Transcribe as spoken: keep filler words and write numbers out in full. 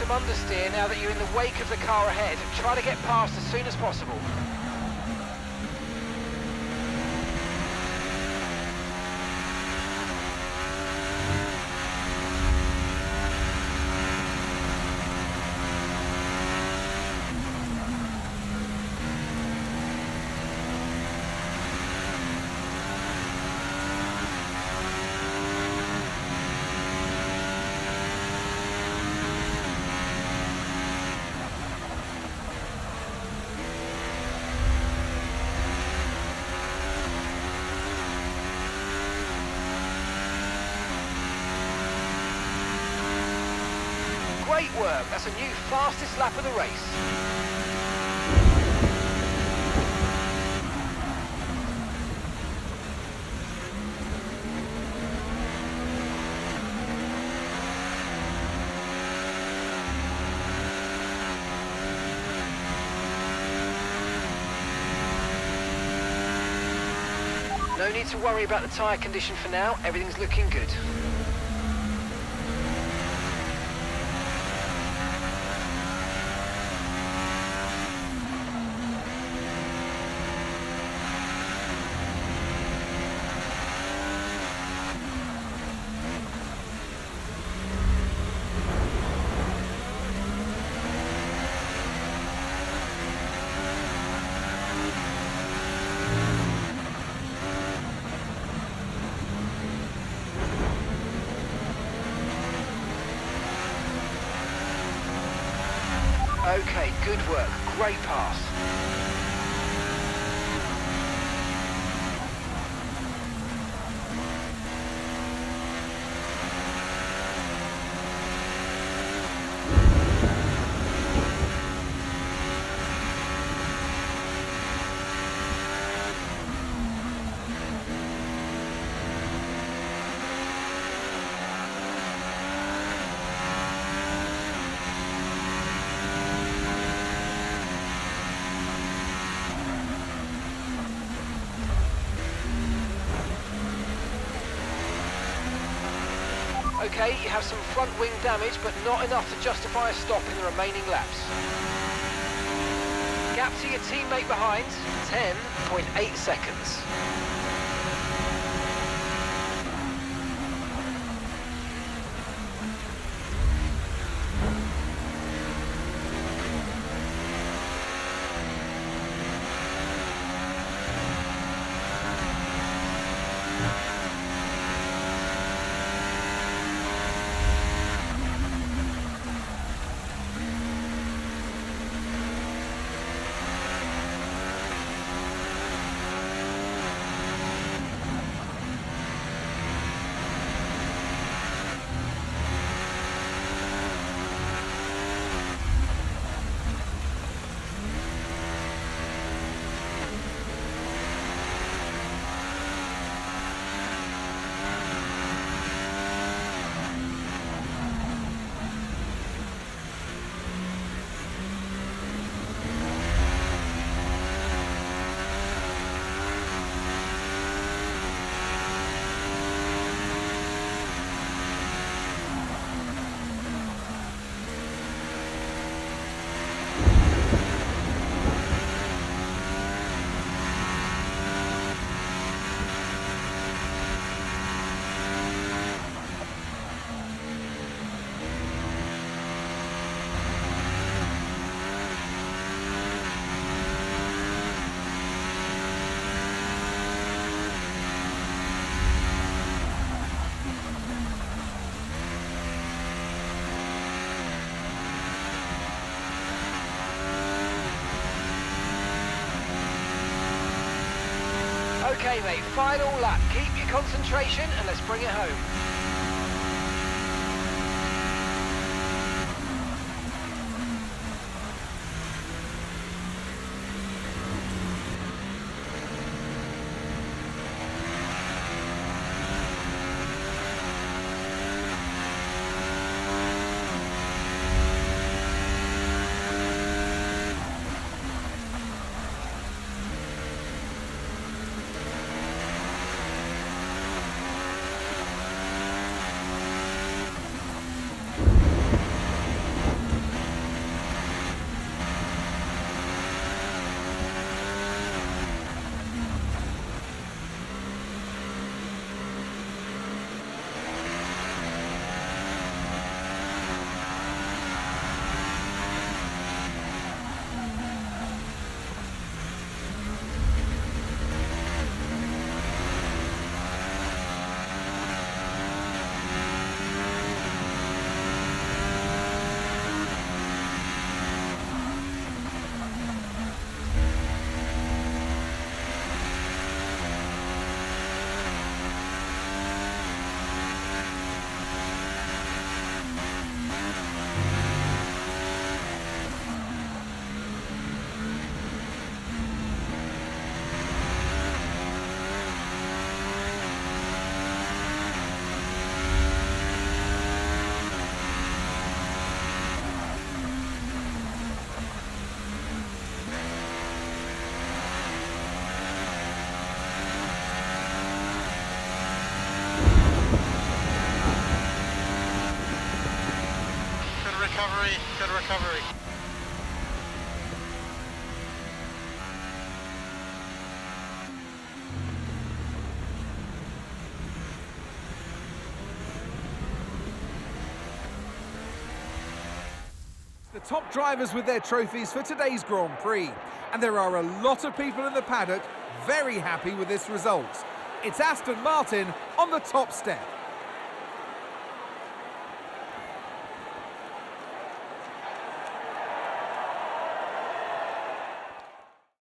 some understeer now that you're in the wake of the car ahead. Try to get past as soon as possible. Great work, that's a new fastest lap of the race. No need to worry about the tyre condition for now, everything's looking good. Okay, good work. Great pass. Okay, you have some front wing damage, but not enough to justify a stop in the remaining laps. Gap to your teammate behind, ten point eight seconds. Okay mate, final lap. Keep your concentration and let's bring it home. recovery, good recovery. The top drivers with their trophies for today's Grand Prix. And there are a lot of people in the paddock very happy with this result. It's Aston Martin on the top step.